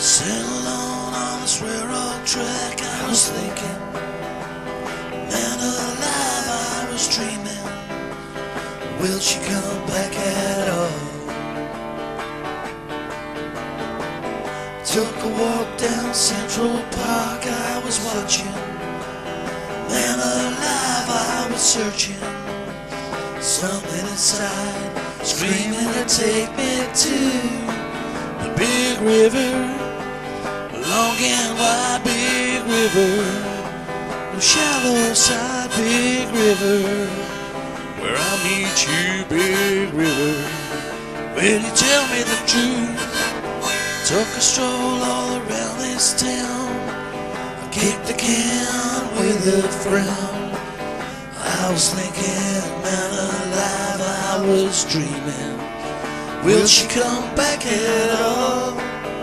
Sitting alone on this railroad track, I was thinking, man alive, I was dreaming, will she come back at all? Took a walk down Central Park, I was watching, man alive, I was searching, something inside screaming to take me to the big river, long and wide big river, the shallow side big river, where I meet you big river. Will you tell me the truth? Took a stroll all around this town, I kicked the can with a frown. I was thinking, man alive, I was dreaming, will she come back at all?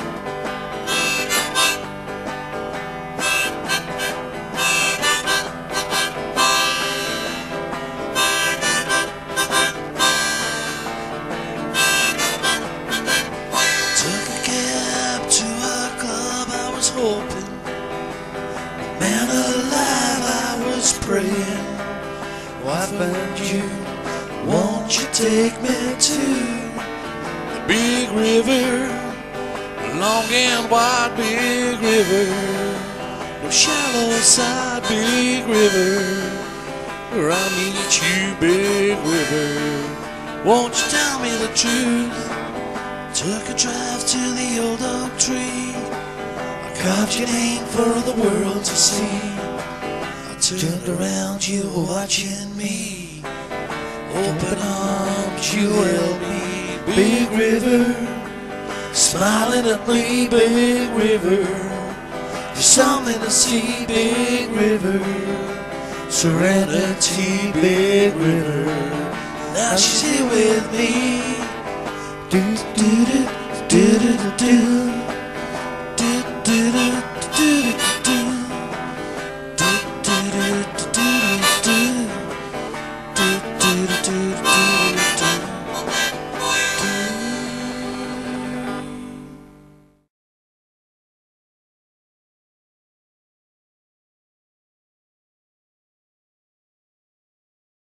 Took a cab to a club, I was hoping, man alive, I was praying, I found you, won't you take me to the big river, long and wide big river, the shallow side big river, where I meet you big river. Won't you tell me the truth? Took a drive to the old oak tree, I carved your name for the world to see. Turned around, you were watching me, open arms, you held me, big river, smiling at me, big river, there's something to see, big river, serenity, big river, now she's here with me, do do do do do do.